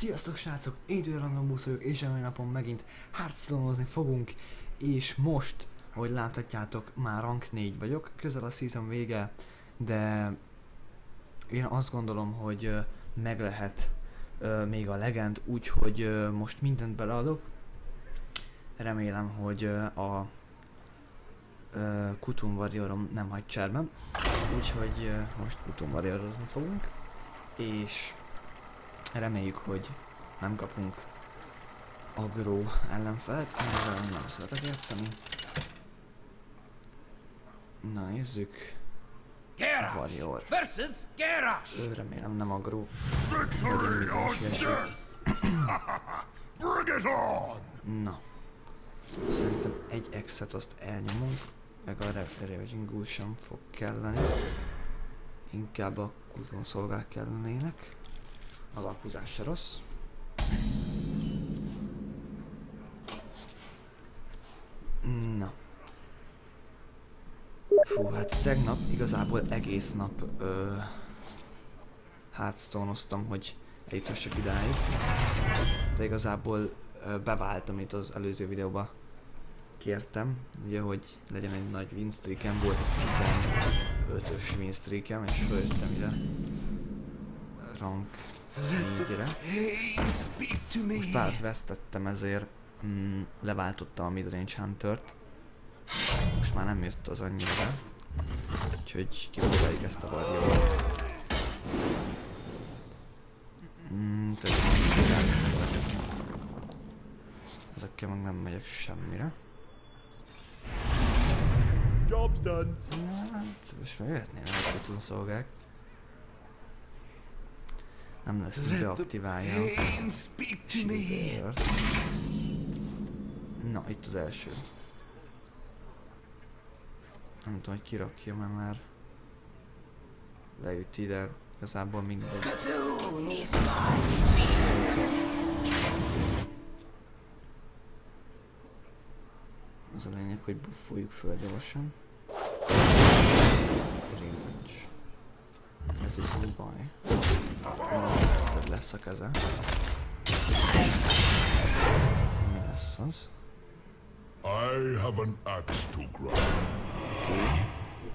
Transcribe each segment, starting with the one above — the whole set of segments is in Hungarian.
Sziasztok srácok, én Randombusz vagyok, és a mai napon megint Hearthstone-ozni fogunk, és most, ahogy láthatjátok, már rank 4 vagyok, közel a season vége, de én azt gondolom, hogy meg lehet még a legend, úgyhogy most mindent beleadok. Remélem, hogy a Kutun Warriorom nem hagy cserben, úgyhogy most Kutun Warriorozni fogunk, és reméljük, hogy nem kapunk aggro ellenfelet, amivel nem szeretek játszani. Na nézzük. Warrior. Ő remélem nem aggro. Na. Szerintem egy exet azt elnyomunk, meg a Ravaging Ghoul sem fog kelleni. Inkább a Kutun szolgák kellenének. A lapuzás se rossz. Na. Fú, hát tegnap igazából egész nap Hearthstone-oztam, hogy eljutassak idáig. De igazából beváltam, itt az előző videóban kértem, ugye, hogy legyen egy nagy winstreakem, volt egy 15-ös winstreakem, és följöttem ide rank 4-re. Most párat vesztettem, ezért leváltottam a midrange Huntert. Most már nem jött az annyira be. Úgyhogy kipróbáljuk ezt a Warrior-t. Ezekkel meg nem megyek semmire. Job's done. Hát, most már jöhetnének a Kutun szolgák. Nem lesz mi beaktiválja. Na, itt az első. Nem tudom, hogy kirakja, mert már leüt ide, igazából mindegy. Az a lényeg, hogy buffoljuk föl gyorsan. Ez viszont baj. Tehát lesz a keze. Mi lesz az? I have an axe to grind. Oké.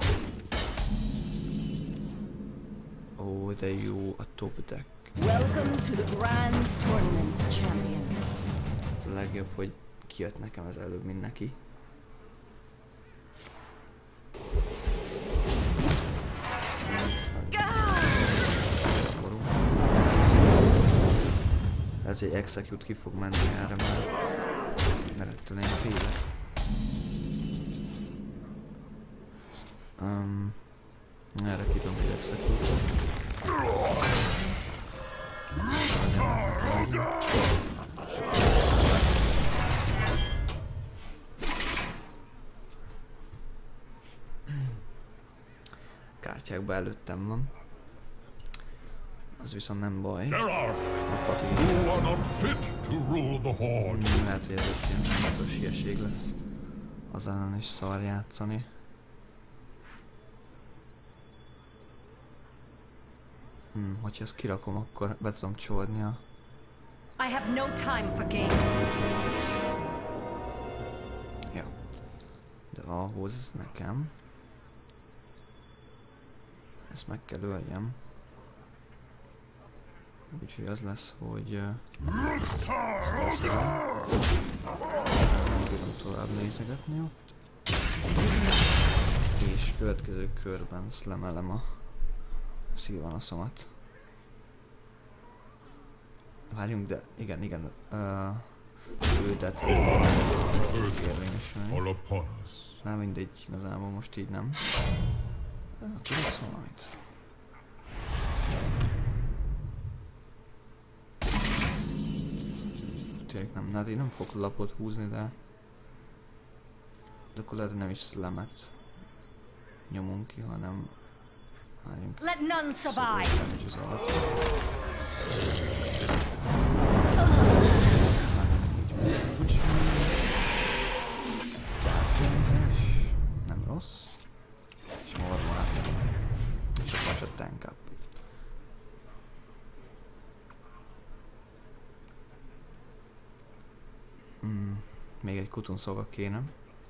Ó, de jó a top deck. Welcome to the Grand Tournament, champion. Ez a legjobb, hogy kijött nekem ez előbb, mint neki. Ez egy execute ki fog menni erre már. Mert ettől én félek. Erre ki tudom, hogy execute. Kártyákba előttem van. Az viszont nem baj. A fatiga. Lehet, hogy ez egy ilyen fontos hülyeség lesz. Az ellen is szar játszani. Hogyha ezt kirakom, akkor be tudom csordni a... I have no time for games. Ja. De ahhoz nekem... Ezt meg kell öljem. Úgyhogy az lesz, hogy... Ezt leszem. Nem tudom tovább nézegetni ott. És következő körben szlemelem a szilvanaszomat. Várjunk, de igen. Őtet érvényesülni. Na mindegy, igazából most így nem. Akkor lesz valamit. Tényleg nem, hát én nem fogok lapot húzni, de akkor lehet, nem is szlemet nyomunk ki, hanem várjunk. Let none survive. Nem rossz. És mormolát. És akkor se tank up. még egy kutunszolga kéne.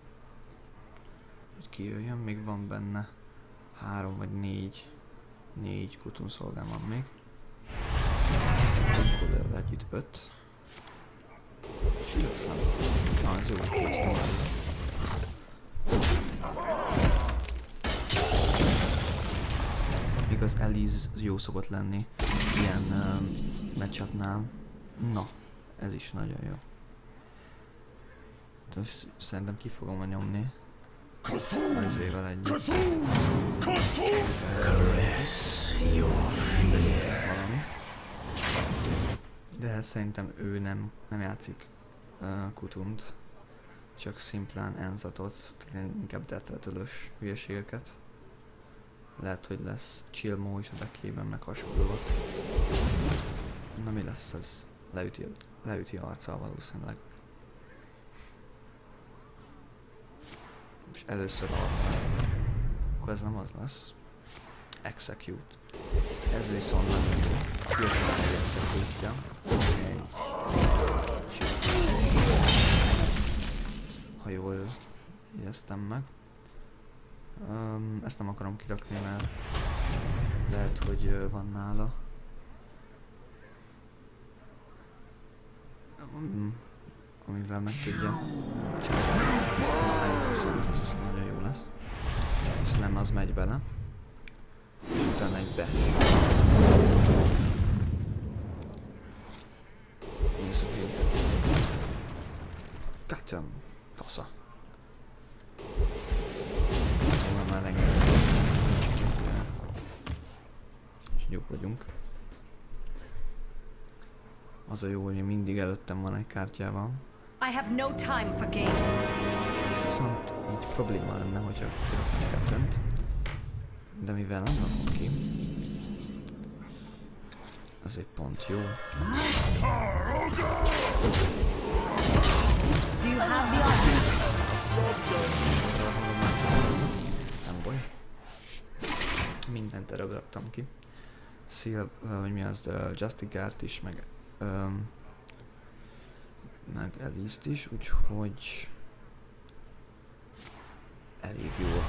Hogy kijöjjön, még van benne 3 vagy 4 kutunszolgám van még. Akkor együtt 5. És így lesz nem. Na, ez jó, lesz tovább. Igaz, Elise jó szokott lenni ilyen matchupnál. Na, ez is nagyon jó. Szerintem ki fogom nyomni. Ezével együtt. Valami. De szerintem ő nem játszik kutunt. Csak szimplán enzatot, inkább detetölös hülyeségeket. Lehet, hogy lesz Chillmo is a backében, meg hasonlóak. Na mi lesz ez? Leüti arccal valószínűleg. És először akkor ez nem az lesz. Execute. Ez viszont nem jó. Hirtelen egy execute-ja. Ha jól jegyeztem meg. Ezt nem akarom kirakni, mert lehet, hogy van nála. Amivel meg tudja csinálni. Ez viszont nagyon jó lesz. Slam az megy bele. És utána egy be. Nézzük végül. Kátyam. Fasza. Már rengeteg. Úgyhogy jók vagyunk. Az a jó, hogy mindig előttem van egy kártyával. I have no time for games. Ez viszont így probléma lenne, hogyha kiraknám kettőnt. De mivel nem rakom ki, az egy pont jó. Do you have the option? Nem baj. Mindent erre raktam ki. Hogy mi az, Justigard is, meg Elise-t is, úgyhogy elég jó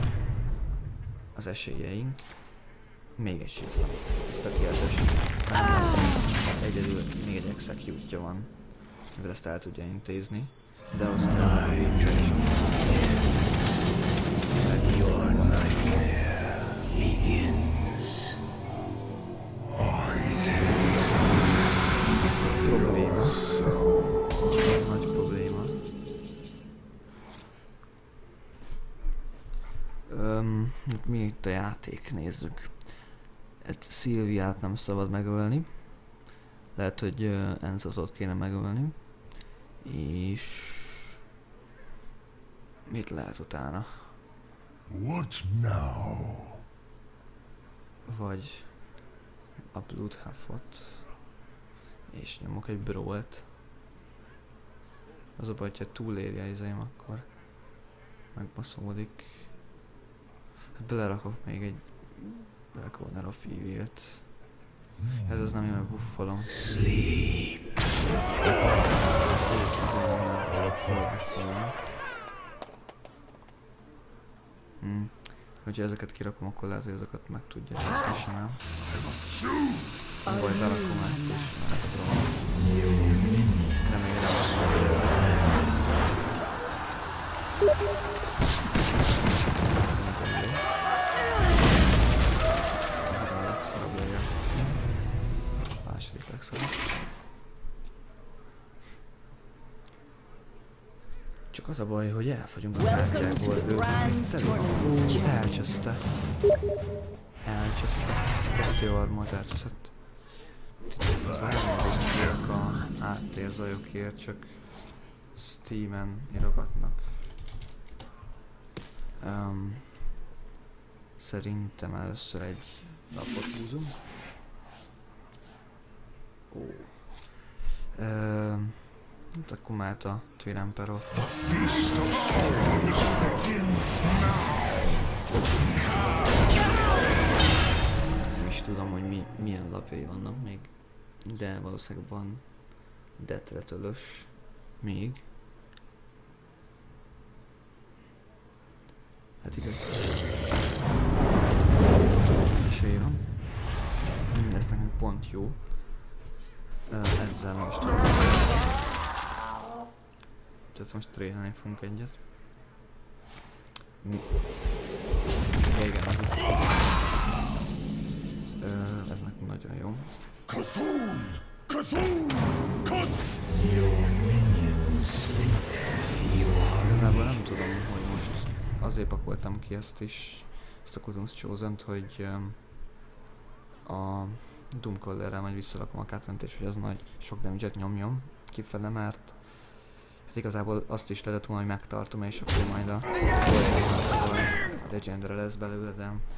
az esélyeink. Még egy síztem. Ezt a kérdést nem lesz. Egyedül még egy execute-ja van, mivel ezt el tudja intézni. De az kell, hogy Your nightmare begins. probléma. Ez nagy probléma. Mi itt a játék? Nézzük. Sylviát nem szabad megölni. Lehet, hogy Enzotot kéne megölni. És... mit lehet utána? What now? Vagy a Bloodhuffot. És nyomok egy Brawl-t. Az a baj, hogyha túlérje izém, akkor megbaszódik. Belerakok még egy Black Owner of Evil-t. Ez az nem én, mert buffolom. Sleep. Hogyha ezeket kirakom, akkor lehet, hogy ezeket meg tudja cseszni simán. Nem baj, berakom ezt és megtudom. Remélem. Második legszarabb. Csak az a baj, hogy elfogyunk a kártyákból, ő elcseszte. Elcseszte. 2 armort elcseszett. Ez várjunk a áttérzajokért, csak Steamen írogatnak. Szerintem először egy lapot húzunk. Hát akkor mehet a Twin Emperor. Nem is tudom, hogy milyen lapjai vannak még, de valószínűleg van Detretölös még. Hát igaz. Esély van. Ez nekünk pont jó. Ezzel nem is tudom. Tehát most trénálni fogunk egyet. Ja, igen, az itt. Ez nekünk nagyon jó. Igazából nem tudom, hogy most azért pakoltam ki ezt is, ezt a Cthulhu's Chosen-t, hogy a Doomcallerrel majd visszarakom a Cthulhu't, és hogy az nagy sok damage-et nyomjon kifele, mert hát igazából azt is lehetett volna, hogy megtartom, és akkor majd a Legendre lesz belőle,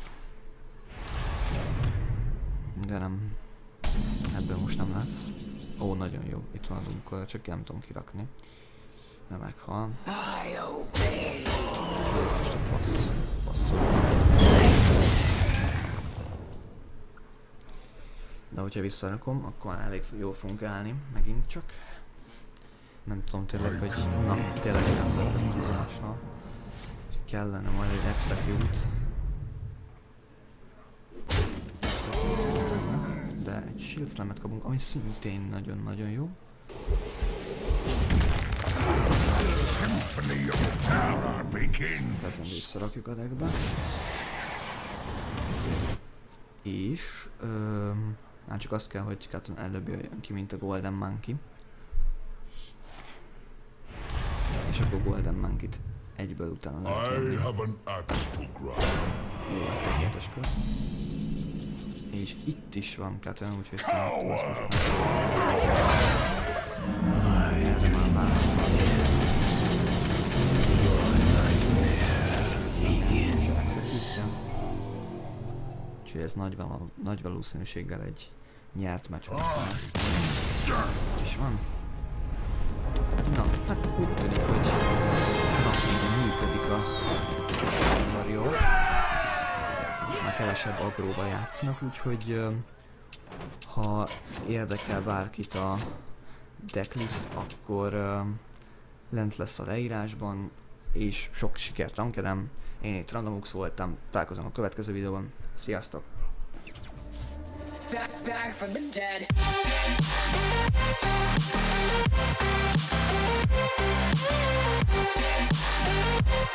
de nem. Ebből most nem lesz. Ó, nagyon jó. Itt van a Doomcaller, csak nem tudom kirakni. Mert meghal. És ez most a passzol. De hogyha visszarakom, akkor elég jól fogunk állni, megint csak. Nem tudom tényleg, hogy na, tényleg elfelejtkeztem a mással. Kellene majd egy execute. De egy shield slam-et kapunk, ami szintén nagyon-nagyon jó. Tehát visszarakjuk a deckbe. És már csak azt kell, hogy Cthulhu előbb jöjjön ki, mint a Golden Monkey. És akkor Golden Monkey-t egyből utána lehet jönni. Jó, ez tökéletes kör. És itt is van Cthulhu, úgyhogy szerintem azt most erre már válaszolni. Úgyhogy ez nagy valószínűséggel egy nyert meccs most már. És van. Na, hát úgy tűnik, hogy működik a Warrior. Már kevesebb agróba játszanak, úgyhogy ha érdekel bárkit a decklist, akkor lent lesz a leírásban, és sok sikert rankedem. Én itt Randomux voltam, találkozom a következő videóban. Sziasztok! Back from the dead.